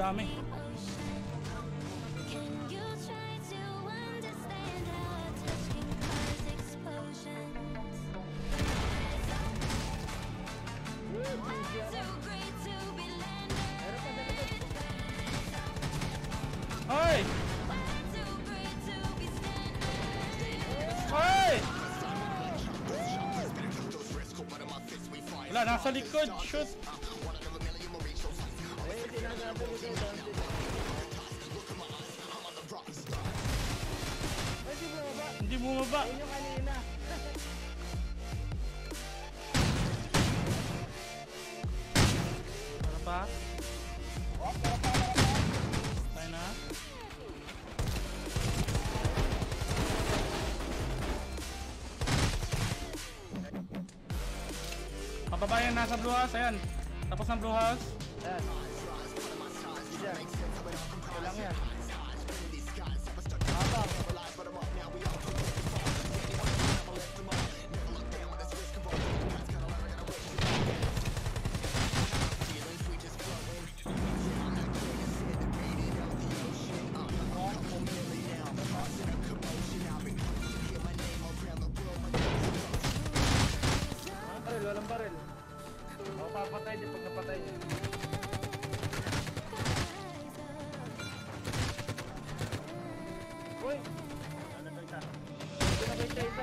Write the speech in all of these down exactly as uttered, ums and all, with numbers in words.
dami. Hoy! Hoy! Wala, nasa likod. Shoot! Hindi bumaba. Ayun yung kanina. Ano pa? Tayo na. Kababayan nasa blue house. Ayan. Tapos ng blue house. Ayan. Diyan. Ito lang yan. Habang. Baril, walang baril. O, papatay din pag napatay niya. Uy! Ano ba isa? Ito na ba isa isa?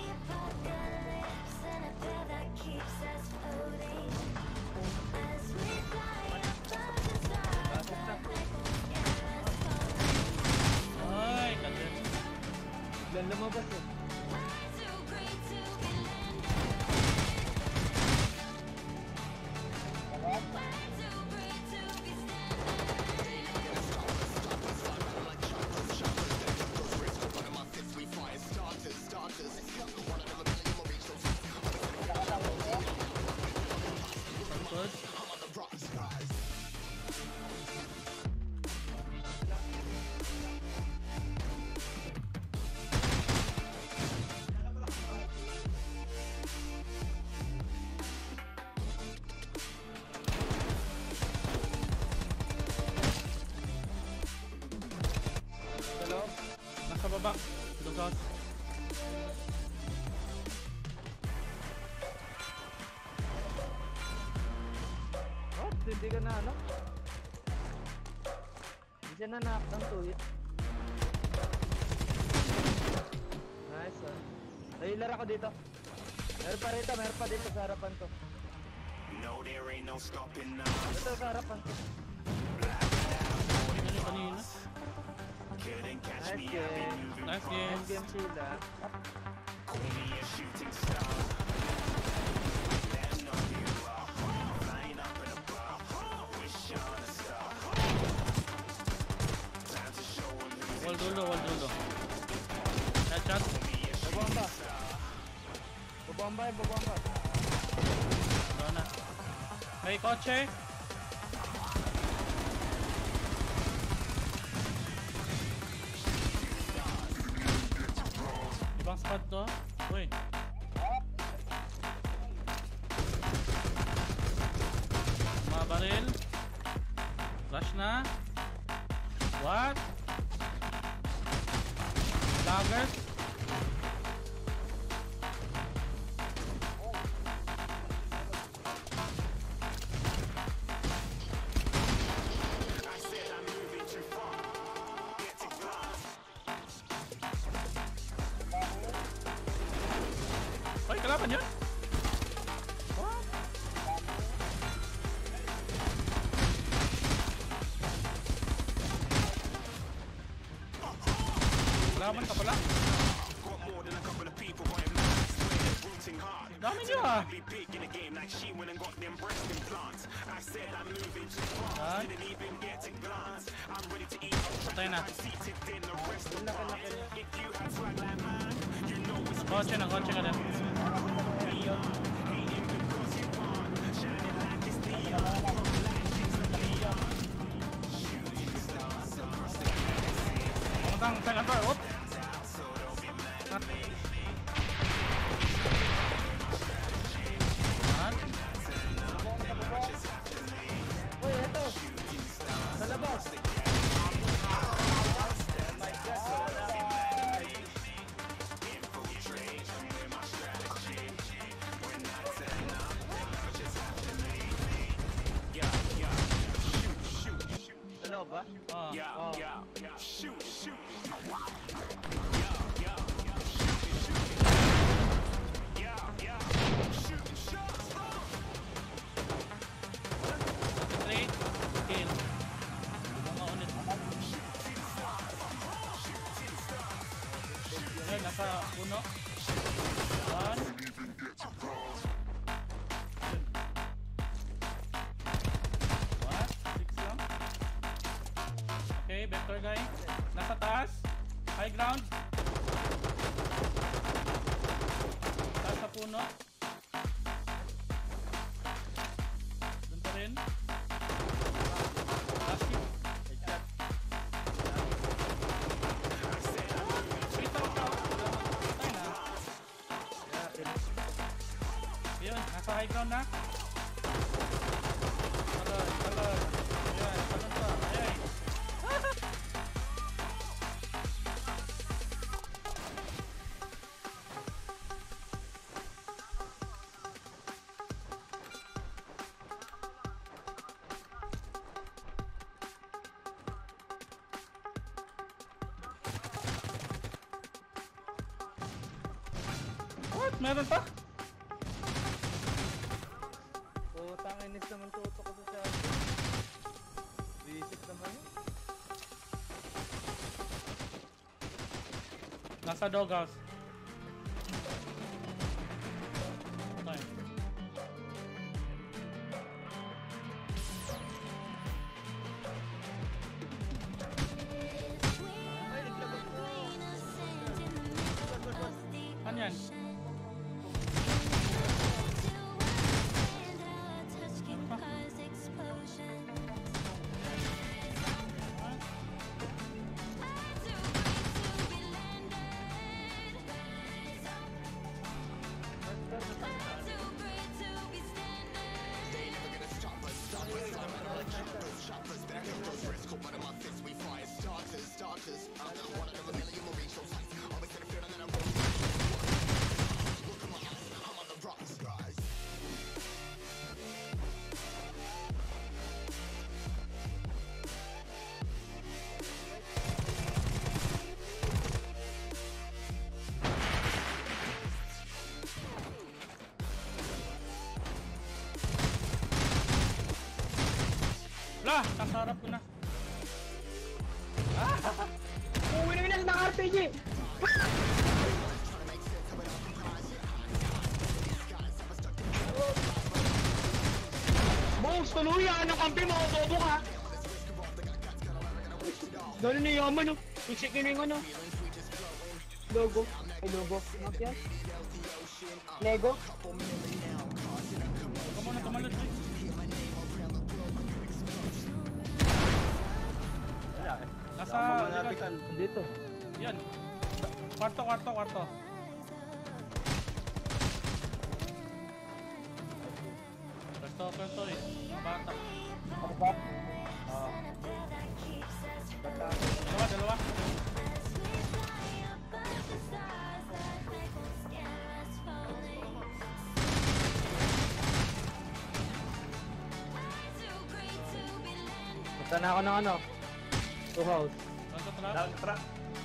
Basok na. Ay, kadet. Ilan lumabas eh. Good. Hello? Nasa baba. Lugas. What? Hindi ka na ano? Hindi siya na knockdown to it. Nice ah. Nahilar ako dito. Meron pa rito, meron pa dito sa harapan to. No, there ain't no stopping now. Ito sa harapan to. Ano kanina? Couldn't catch Nice me, I've game. been moving Nice fast. game. End game sila. Call me a shooting star. Let 'em know you are. Flying up in a bar. Wish on a star. Time to show 'em who's Wall dulo, wall dulo. Headshot. Babamba. Babamba, babamba. Wala na. May kotse. Ibang spot to. Uy. Mga baril. Rush na. What? Laggers. I said I'm moving too far. Get to glass. Ay, kalaban yun? What? Kalaban ka pala? Got more than a couple of people, but it matters. They're rooting hard. Dami niyo ah. Be big in the game like she went and got them breast implants. I said I'm moving too fast. Ah. Didn't even get to glance. I'm ready to eat. Patay na. I'm seated in the restaurant. If you have swag like mine, you know it's Kotse na, kotse ka din. hating because you want. Shining like it's neon. Like it's the neon. Shooting stars across the galaxy. Pumuntang second floor. Oop. So don't be mad at me. What? Uy, eto. Sa labas. Nasa puno. One. What? Six lang? Okay, vector guy. Nasa taas. High ground. Taas sa puno. Doon pa rin. Last hit. Headshot. Kita ko siya. Patay na. Yeah, kill. Yun, nasa high ground na. Talon, talon. Ayan, talon pa. Ayan. What? Meron pa? Putang inis naman tutok ko sa shot. Visit naman yun. Nasa doghouse. Patay. Ay, naglabas ko. Ano yan? Lah, kasarap ko na. Uwi na yun ng R P G! Boss, tuluyan! Ang kampi mo! Bobo ka! Gano'n na yaman, no? Isikin na yung ano? Logo. Ay, logo. Ano yan? Lego? Huwag mo na tumalot eh. Wala eh. Nasa likod. Dito. Yan. Kwarto, kwarto, kwarto. Kwarto, kwarto eh. Bata. Ano ba? Ah. Dalawa, dalawa. Basta na ako ng ano. Two house. Nasa trap. Down truck.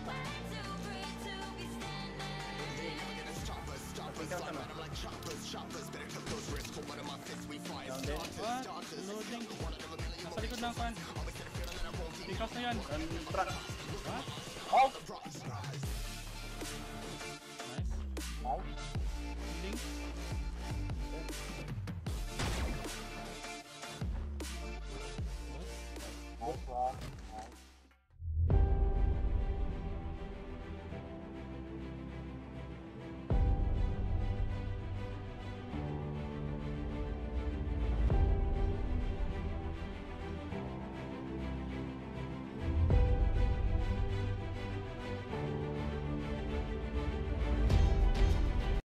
What? Loading. Nasa likod lang, fan. Pikas na yan. Down truck. What?